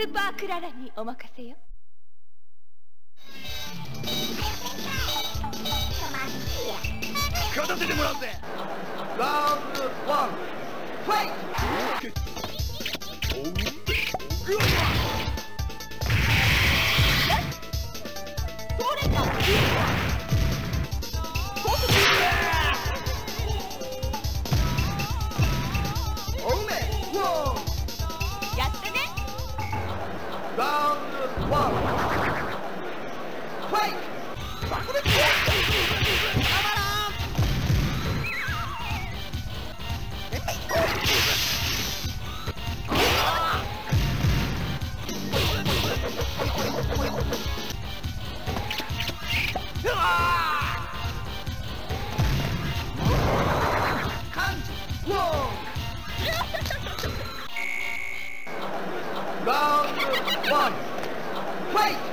ーパークララにお任せよ。 勝たせてもらうぜ。ラウンド1ファイト。 やったね。 ラウンド1ファイト。ラウンド1ファイト。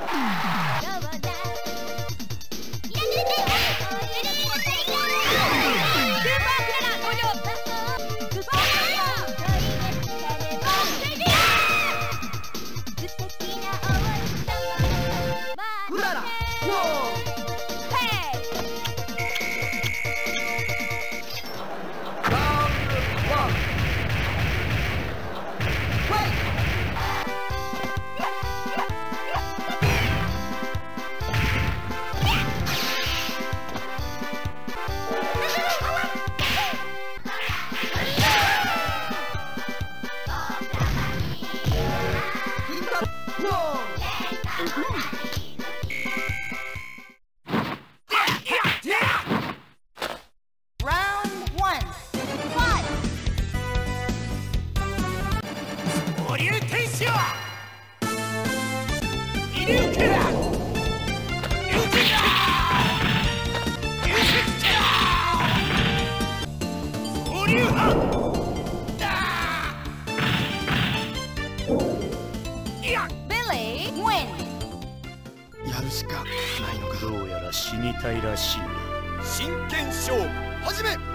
やるしかないのか。どうやら死にたいらしい。 真剣勝負始め。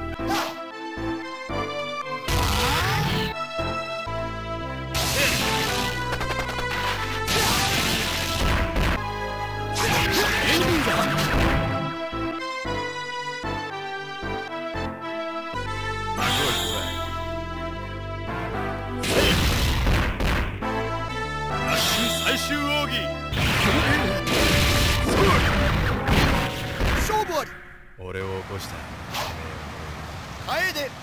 最終奥義。 勝負あり。 俺を起こした楓。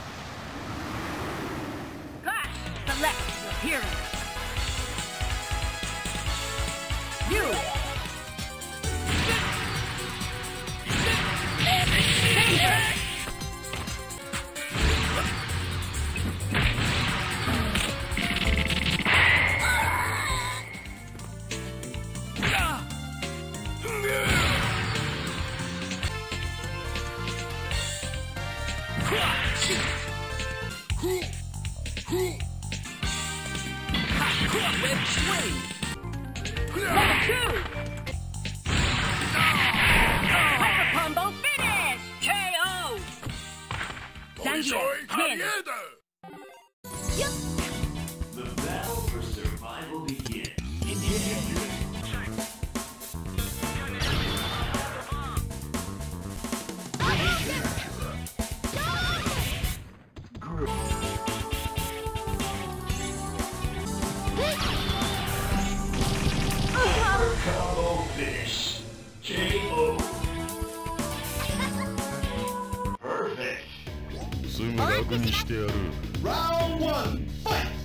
すぐ楽にしてやる。 ラウンド1ファイト。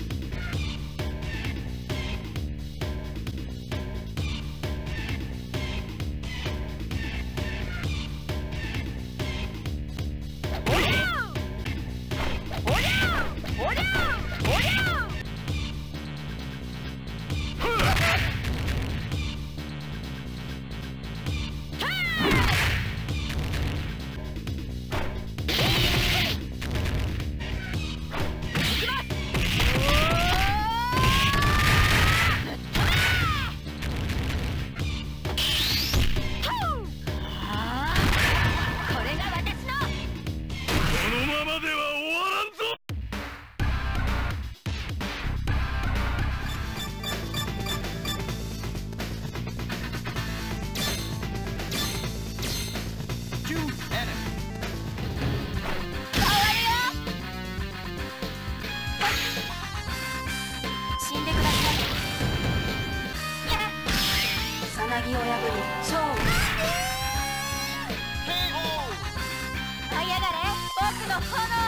なぎを破り勝利。 舞い上がれ僕の炎。